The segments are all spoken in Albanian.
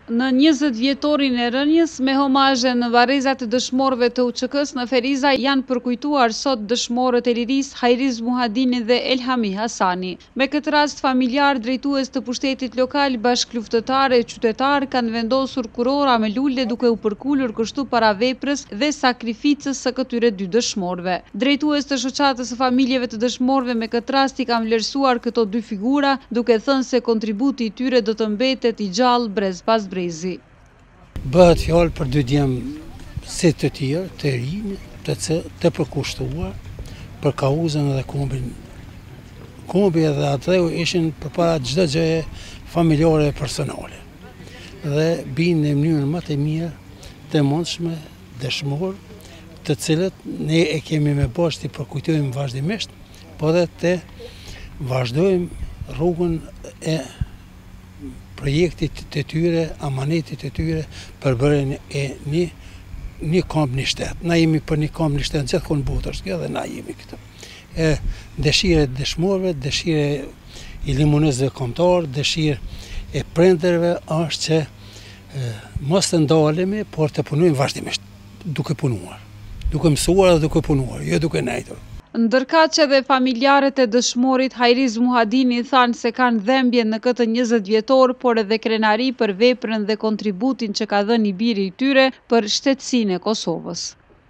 Në 20 vjetorin e rënjes, me homazhe në varrezat e dëshmorëve të UÇK-s në Feriza janë përkujtuar sot dëshmorët e lirisë Hajriz Muhadini dhe Elhami Hasani. Me këtë rast familjar, drejtues të pushtetit lokal, bashkëluftëtar e qytetar kanë vendosur kurora me lule duke u përkullur kështu para veprës dhe sakrificës së këtyre dy dëshmorëve. Drejtues të shoqatës së familjeve të dëshmorëve me këtë rast i kanë vlerësuar këto dy figura, duke thënë se kontributi i tyre do të mbetet i gjallë brez pas brezi. Bëhet fjalë për dy djemë si të tjerë, të rinj, të përkushtuar për kauzën dhe kombin. Kombi dhe atreu ishin përpara çdo gjëje familjare e personale. Dhe binë në mënyrën më të mirë të mundshme dëshmorë, të cilët ne e kemi me bash të përkujtojmë vazhdimisht, por edhe të vazhdojmë rrugën e projektit të tyre, amanetit të tyre për bërjen e një kamp një shtet. Na jemi për një kamp një shtet gjithmonë botës kjo dhe na jemi këtu. Dëshira e dëshmorëve, dëshira e limonezëve kombëtar, dëshira e prindërve është që mos të ndalemi, por të punojmë vazhdimisht, duke punuar, duke mësuar dhe duke punuar, jo duke nejtur. Ndërkaq edhe familjarët e dëshmorit Hajriz Muhadini thanë se kanë dhembje në këtë 20 vjetor, por edhe krenari për veprën dhe kontributin që ka dhënë i biri i tyre për shtetësinë e Kosovës.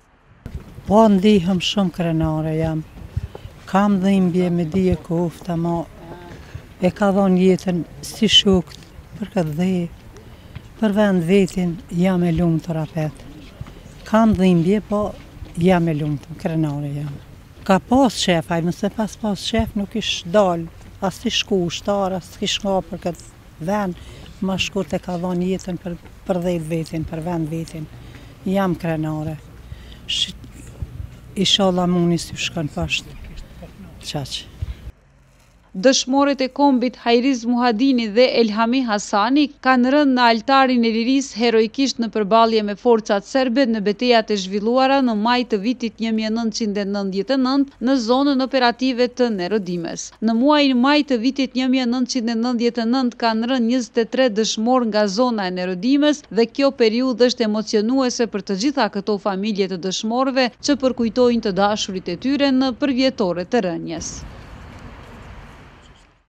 Po ndihëm shumë krenare jam. Kam dhimbje me dije kofta, ma e ka dhënë jetën si shukt për këtë dhe për vend vetin jam e lumtur apet. Kam dhimbje, po jam e lumtur, krenare jam. Ka pas shef, nëse pas shef nuk ish dal, as t'i shku ushtar, as t'i shka për këtë vend, ma shkurt e ka dhënë jetën për 10 vetin, për vend vetin. Jam krenare. Inshallah muni si shkon pashtë. Qaq. Dëshmorët e kombit Hajriz Muhadini dhe Elhami Hasani kanë rënë në altarin e lirisë heroikisht në përballje me forcat serbe në betejat e zhvilluara në maj të vitit 1999 në zonën operative të Nerodimes. Në muajin maj të vitit 1999 kanë rënë 23 dëshmorë nga zona e Nerodimes dhe kjo periudhë është emocionuese për të gjitha këto familje të dëshmorëve që përkujtojnë të dashurit e tyre në përvjetore të rënjes.